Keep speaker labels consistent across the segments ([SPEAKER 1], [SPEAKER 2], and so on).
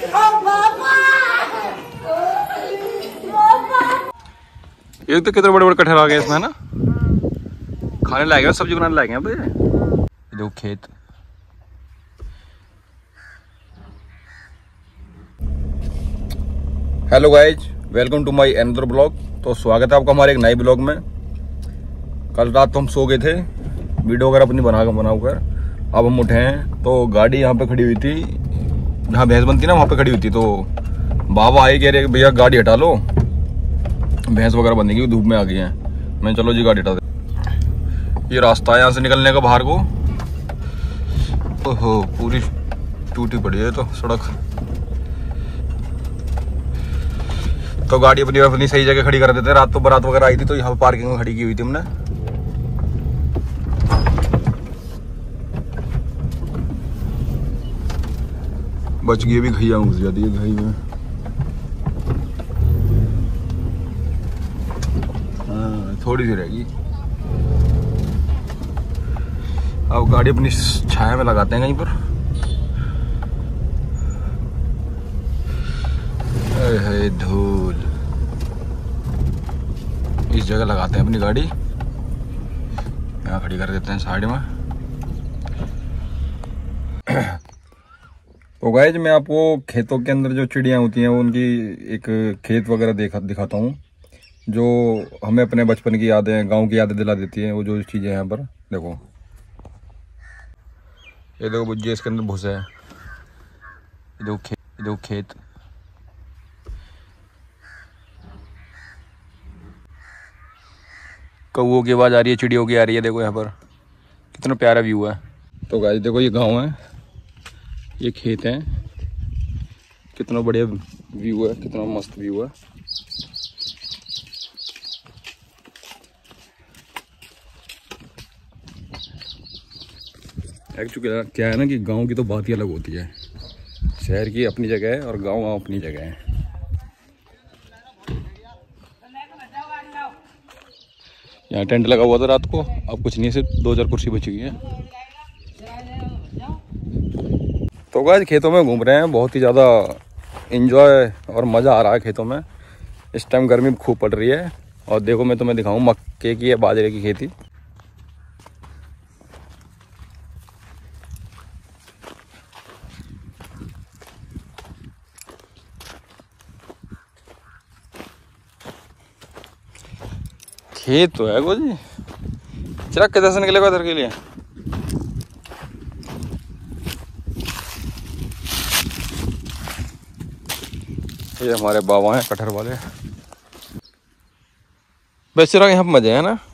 [SPEAKER 1] एक तो कितने बड़े बड़े कटहल आ गए इसमें ना, खाने लायक है, सब्जी बनाने लायक है भाई। देखो खेत। Hello guys, welcome to my another blog. तो स्वागत है आपका हमारे एक नए ब्लॉग में। कल रात तो हम सो गए थे वीडियो वगैरह अपनी बनाकर। अब हम उठे हैं तो गाड़ी यहाँ पे खड़ी हुई थी, जहाँ भैंस बनती ना वहाँ पे खड़ी हुई थी। तो बाबा आए, कह रहे भैया गाड़ी हटा लो, भैंस वगैरह बनेगी, धूप में आ गई है। मैं चलो जी गाड़ी हटा दे। ये रास्ता है यहाँ से निकलने का बाहर को। ओहो, पूरी टूटी पड़ी है तो सड़क। तो गाड़ी अपनी अपनी सही जगह खड़ी कर देते हैं। रात तो बारात वगैरह आई थी तो यहाँ पे पार्किंग में खड़ी की हुई थी हमने। बच गई, भी घैया घुस जाती है घई में। हाँ, थोड़ी सी रहेगी। अब गाड़ी अपनी छाया में लगाते हैं कहीं पर। है धूल, इस जगह लगाते हैं अपनी गाड़ी, यहाँ खड़ी कर देते हैं साइड में। तो गाइज मैं आपको खेतों के अंदर जो चिड़ियाँ होती हैं वो उनकी एक खेत वगैरह दिखाता हूँ, जो हमें अपने बचपन की यादें, गांव की यादें दिला देती हैं। वो जो चीज़ें हैं यहाँ पर देखो, ये देखो बुज्जी, इसके अंदर भूसा है। ये देखो खेत। कौओं की आवाज़ आ रही है, चिड़ियों की आ रही है। देखो यहाँ पर कितना प्यारा व्यू है। तो गाइस देखो, ये गांव है, ये खेत है, कितना बढ़िया व्यू है, कितना मस्त व्यू है। एक्चुअली क्या है ना कि गांव की तो बात ही अलग होती है। शहर की अपनी जगह है और गांव अपनी जगह है। यहाँ टेंट लगा हुआ था रात को, अब कुछ नहीं, सिर्फ 2-4 कुर्सी बची हुई है। तो गाइस खेतों में घूम रहे हैं, बहुत ही ज़्यादा एंजॉय और मज़ा आ रहा है खेतों में। इस टाइम गर्मी खूब पड़ रही है। और देखो मैं तुम्हें दिखाऊं, मक्के की है, बाजरे की खेती। खेत तो है गोजी, चिराग कैसे से निकलेगा इधर के लिए। ये हमारे बाबा हैं कटहर वाले। बस चिराग यहाँ पे मजे है ना।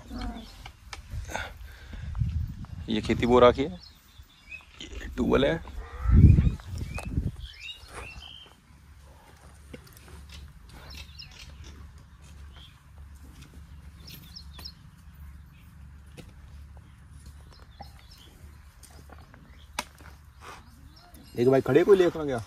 [SPEAKER 1] ये खेती बो रखी है, ये ट्यूबवेल है। एक भाई खड़े कोई लेकर गया।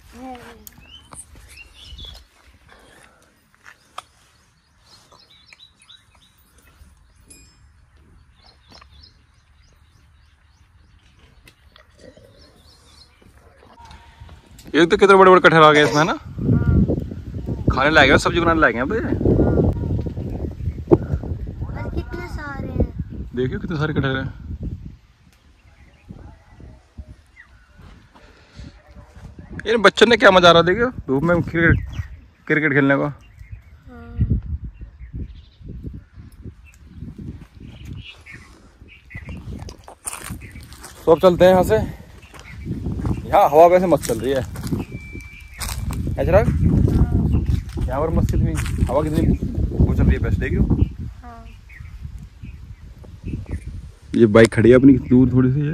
[SPEAKER 1] एक तो कितने बड़े बड़े कटहल आ गए इसमें ना, खाने लायक है, सब्जी बनाने लायक है भाई।
[SPEAKER 2] कितने सारे हैं,
[SPEAKER 1] देखियो कितने सारे कटहल हैं। ये बच्चों ने क्या मजा आ रहा, देखियो धूप में क्रिकेट खेलने का। तो अब चलते हैं यहाँ से। यहाँ हवा वैसे मस्त चल रही है चिराग, यहाँ पर मस्त कितनी हवा, कितनी वो चल रही है, बेस्ट देखियो। ये बाइक खड़ी है अपनी दूर थोड़ी सी है।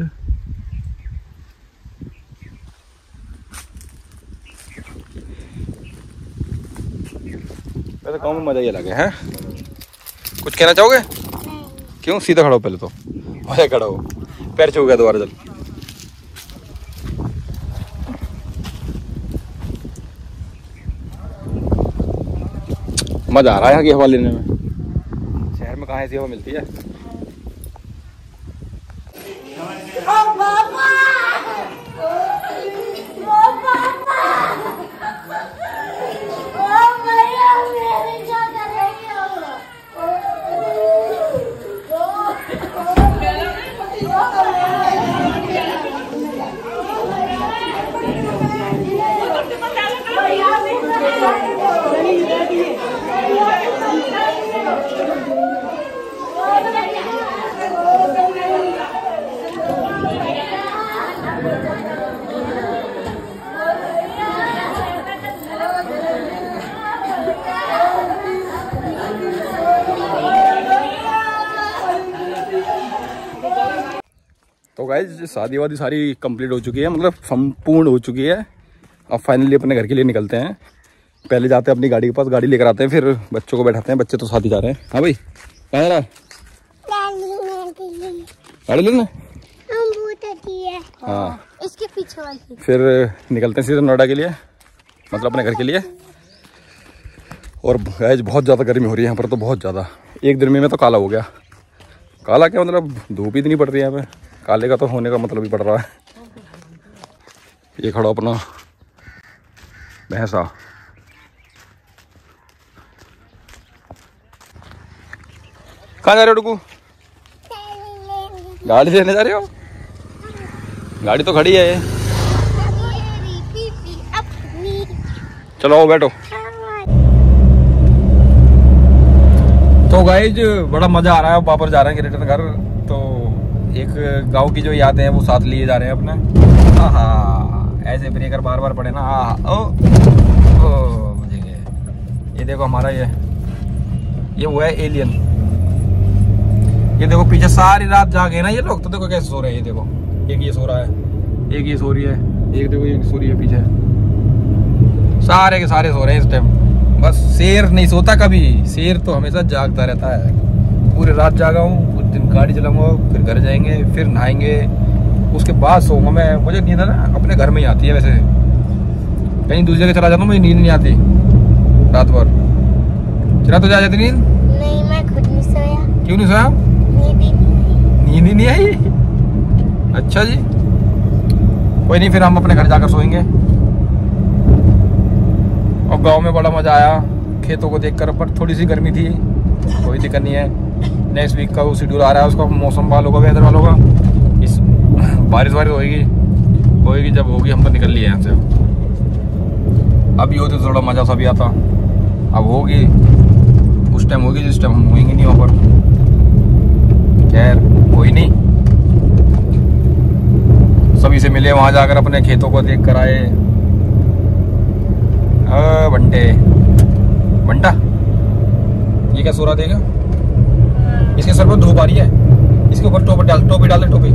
[SPEAKER 1] वैसे गाँव में मजा ही अलग है। कुछ कहना चाहोगे? क्यों? सीधा खड़ा हो पहले तो, अरे खड़ा हो, पैर छू गया दोबारा। चल मजा आ रहा है यहाँ की हवा लेने में। शहर में कहाँ ऐसी हवा मिलती है। तो गाइस शादी वादी सारी कंप्लीट हो चुकी है, मतलब संपूर्ण हो चुकी है। अब फाइनली अपने घर के लिए निकलते हैं। पहले जाते हैं अपनी गाड़ी के पास, गाड़ी लेकर आते हैं, फिर बच्चों को बैठाते हैं। बच्चे तो साथ ही जा रहे हैं। हाँ भाई, कहाँ जा रहा है? गाड़ी लेना। हाँ,
[SPEAKER 2] इसके पीछे वाली।
[SPEAKER 1] फिर निकलते हैं सीधे नोएडा के लिए, मतलब अपने घर के लिए। और गाइस बहुत ज़्यादा गर्मी हो रही है यहाँ पर, तो बहुत ज़्यादा। एक दिन में मैं तो काला हो गया। काला क्या मतलब, धूप इतनी पड़ रही है यहाँ पे। काले का तो होने का मतलब ही पड़ रहा है। ये खड़ा अपना भैंसा। कहाँ जा रहे हो डुकू? गाड़ी लेने जा रहे हो? गाड़ी तो खड़ी है। चलो आओ बैठो। तो गाइज बड़ा मजा आ रहा है। वापस जा रहे हैं रिटर्न घर। तो एक गांव की जो यादें हैं वो साथ लिए जा रहे हैं अपने। हाँ, ऐसे ब्रेकर बार बार पड़े ना। ओ मुझे ये देखो हमारा ये वो है एलियन। ये देखो पीछे सारी रात जागे ना ये लोग, तो देखो कैसे सो रहे हैं। ये देखो, एक ये सो रहा है, एक ये सो रही है, एक देखो ये सो रही है पीछे। सारे के सारे सो रहे हैं इस टाइम। बस शेर नहीं सोता कभी। शेर तो हमेशा जागता रहता है। पूरी रात जागा हूँ, कुछ दिन गाड़ी चलाऊंगा, फिर घर जाएंगे, फिर नहाएंगे, उसके बाद सोऊंगा मैं। मुझे नींद है ना अपने घर में ही आती है। वैसे कहीं दूसरी जगह चला जाता हूँ, मुझे नींद नहीं आती रात भर। चला तो जा जाती नींद?
[SPEAKER 2] नहीं, मैं खुद नहीं सोया।
[SPEAKER 1] क्यों नहीं सोया? नींद ही नहीं आई। अच्छा जी, कोई नहीं, फिर हम अपने घर जाकर सोएंगे। और गांव में बड़ा मजा आया खेतों को देखकर, पर थोड़ी सी गर्मी थी, कोई दिक्कत नहीं है। नेक्स्ट वीक का वो शेड्यूल आ रहा है उसका, मौसम वालों का, वेदर वालों का। इस बारिश होएगी जब होगी। हम तो निकल लिए यहाँ से। अभी होती तो थोड़ा मजा सा भी आता। अब होगी उस टाइम होगी जिस टाइम हम होंगे नहीं वहाँ पर। खैर कोई नहीं, सभी से मिले वहां जाकर, अपने खेतों को देख कर आए। बंटा ये क्या सो रहा देगा? इसके सर पर धूप आ रही है। इसके ऊपर टोपी डाल दे। टोपी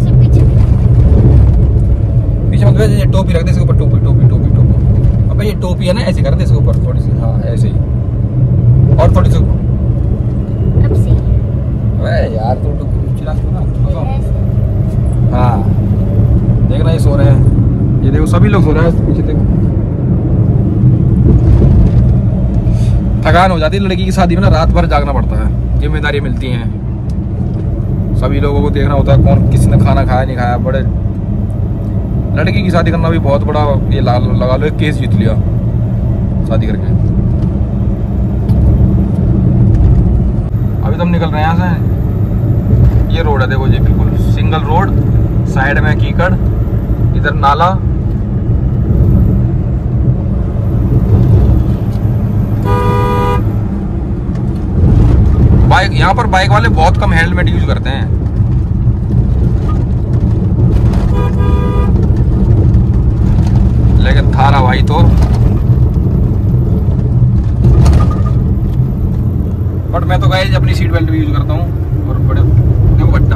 [SPEAKER 1] पीछे मत भेज, ये टोपी रख दे इसके ऊपर। टोपी। अबे ये टोपी है ना, ऐसे कर दे इसके ऊपर थोड़ी सी। हाँ ऐसे ही, और थोड़ी सी। अरे यार तो चिल्ला ना। हाँ देखना, ये सो रहे हैं। ये देखो सभी लोग सो रहे हैं पीछे। देखो थकान हो जाती है लड़की की शादी में ना, रात भर जागना पड़ता है, जिम्मेदारी मिलती हैं, सभी लोगों को देखना होता है, कौन किसने खाना खाया नहीं खाया। बड़े लड़की की शादी करना भी बहुत बड़ा, ये लगा लो एक केस जीत लिया शादी करके। अभी तो हम निकल रहे हैं यहाँ से। ये रोड है देखो जी, बिल्कुल सिंगल रोड, साइड में कीकड़, इधर नाला। बाइक, यहाँ पर बाइक वाले बहुत कम हेलमेट यूज करते हैं। लेकिन थारा भाई तो, बट मैं तो गाइस अपनी सीट बेल्ट भी यूज करता हूँ। और बड़े देखो बट्टा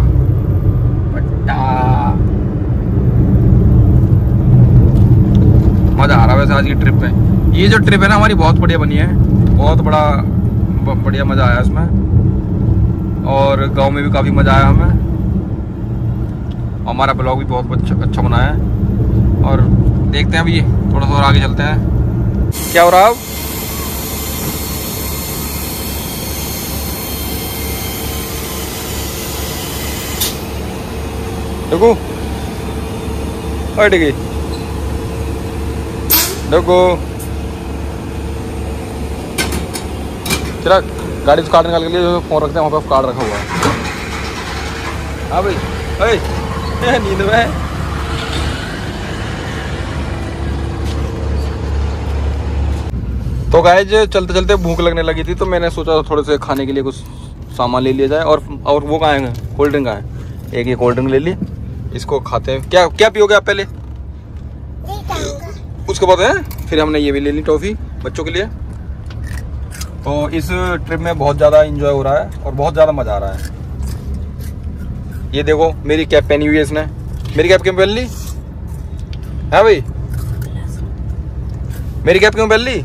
[SPEAKER 1] मजा आ रहा है वैसे आज की ट्रिप में। ये जो ट्रिप है ना हमारी बहुत बढ़िया बनी है, बहुत बढ़िया मजा आया इसमें। और गांव में भी काफी मजा आया हमें। हमारा ब्लॉग भी बहुत अच्छा बना है। और देखते हैं अभी थोड़ा सा और आगे चलते हैं। क्या हो रहा है? देखो हट गई। देखो चला, गाड़ी से कार्ड निकाल के लिए फोन रखते हैं, वहाँ पे कार्ड रखा हुआ है। हाँ भाई, नींद में तो गाइस चलते चलते भूख लगने लगी थी, तो मैंने सोचा थोड़े से खाने के लिए कुछ सामान ले लिया जाए। और वो कहाँ है, कोल्ड ड्रिंक कहाँ है? एक ये कोल्ड ड्रिंक ले ली, इसको खाते हैं। क्या क्या पियोगे आप पहले? उसके बाद है फिर हमने ये भी ले ली टॉफी बच्चों के लिए। तो इस ट्रिप में बहुत ज़्यादा एंजॉय हो रहा है और बहुत ज़्यादा मज़ा आ रहा है। ये देखो मेरी कैप पहनी हुई है इसने। मेरी कैप क्यों पहन ली है भाई? मेरी कैप क्यों पहन ली?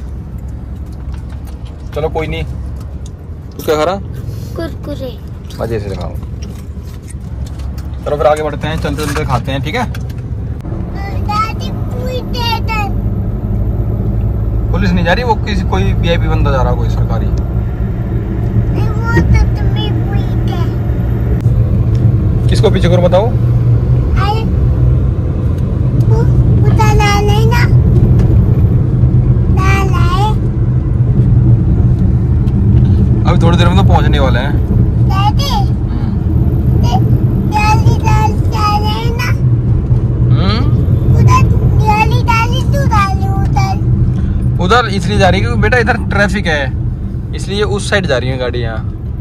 [SPEAKER 1] चलो कोई नहीं। तू क्या खा रहा?
[SPEAKER 2] कुरकुरे।
[SPEAKER 1] मजे से दिखाऊं। चलो फिर आगे बढ़ते हैं, चलते चलते खाते हैं, ठीक है? पुलिस नहीं जा रही, वो किसी कोई वीआईपी बंदा जा रहा, कोई सरकारी। किसको पीछे करो बताओ? अभी थोड़ी देर में तो पहुंचने वाले हैं। उधर इसलिए जा रही है क्योंकि बेटा इधर ट्रैफिक है, इसलिए उस साइड जा रही है गाड़ियाँ।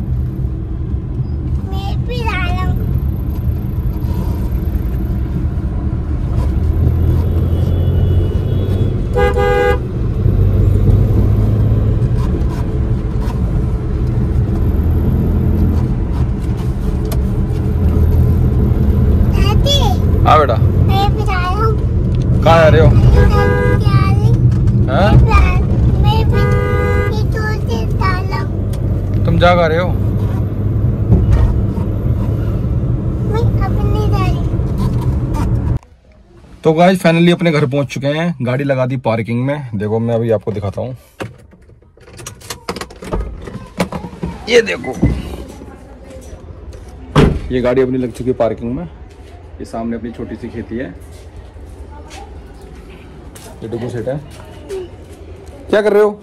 [SPEAKER 1] हाँ बेटा, कहाँ जा रहे हो? हाँ? तुम जा रहे हो? तो गाइस फाइनली अपने घर पहुंच चुके हैं, गाड़ी लगा दी पार्किंग में। देखो मैं अभी आपको दिखाता हूँ, ये देखो ये गाड़ी अपनी लग चुकी है पार्किंग में। ये सामने अपनी छोटी सी खेती है, ये डुगू सेट है। क्या कर रहे हो?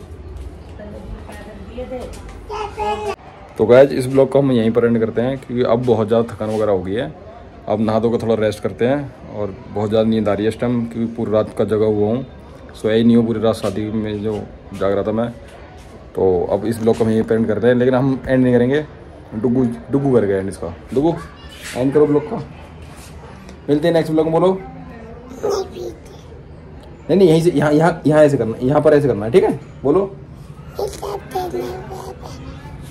[SPEAKER 1] तो गाइस इस ब्लॉग को हम यहीं पर एंड करते हैं क्योंकि अब बहुत ज़्यादा थकान वगैरह हो गई है। अब नहा धो कर थोड़ा रेस्ट करते हैं और बहुत ज़्यादा नींद आ रही है इस टाइम क्योंकि पूरी रात का जगा हुआ हूँ, सोया ही नहीं हूँ पूरी रात, शादी में जो जाग रहा था मैं। तो अब इस ब्लॉग को हम यहीं पर एंड करते हैं, लेकिन हम एंड नहीं करेंगे, डुगू कर गए एंड इसका। डुगू एंड करो ब्लॉग का, मिलते हैं नेक्स्ट ब्लॉग में। बोलो नहीं यहीं से, यहाँ ऐसे करना, यहाँ पर ऐसे करना है, ठीक है? बोलो